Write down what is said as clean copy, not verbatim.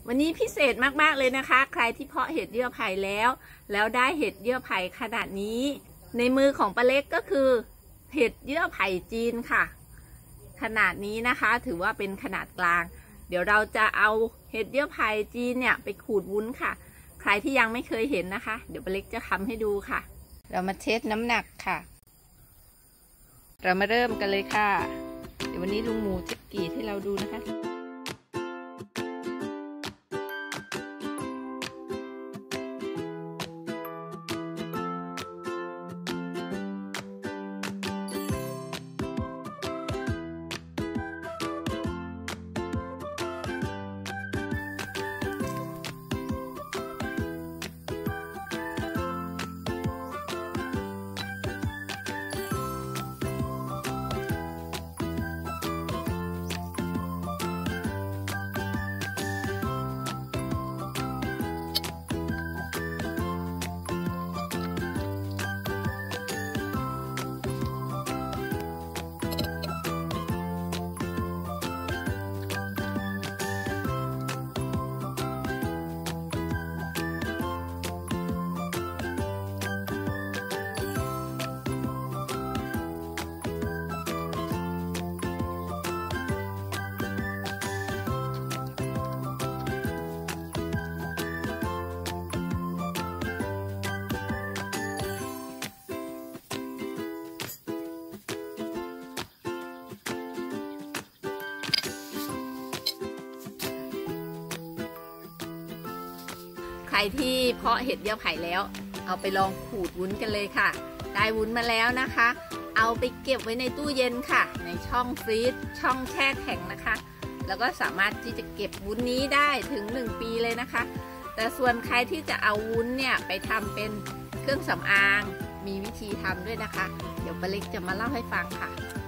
วันนี้พิเศษมากๆเลยนะคะใครที่เพาะเห็ดเยื่อไผ่แล้วได้เห็ดเยื่อไผ่ขนาดนี้ในมือของป้าเล็กก็คือเห็ดเยื่อไผ่จีนค่ะขนาดนี้นะคะถือว่าเป็นขนาดกลางเดี๋ยวเราจะเอาเห็ดเยื่อไผ่จีนเนี่ยไปขูดวุ้นค่ะใครที่ยังไม่เคยเห็นนะคะเดี๋ยวป้าเล็กจะทำให้ดูค่ะเรามาเทสน้ำหนักค่ะเรามาเริ่มกันเลยค่ะเดี๋ยววันนี้ลุงหมูจะกรีดให้เราดูนะคะใครที่เพาะเห็ดเยื่อไผ่แล้วเอาไปลองขูดวุ้นกันเลยค่ะได้วุ้นมาแล้วนะคะเอาไปเก็บไว้ในตู้เย็นค่ะในช่องฟรีซช่องแช่แข็งนะคะแล้วก็สามารถที่จะเก็บวุ้นนี้ได้ถึง1 ปีเลยนะคะแต่ส่วนใครที่จะเอาวุ้นเนี่ยไปทำเป็นเครื่องสำอางมีวิธีทำด้วยนะคะเดี๋ยวป้าเล็กจะมาเล่าให้ฟังค่ะ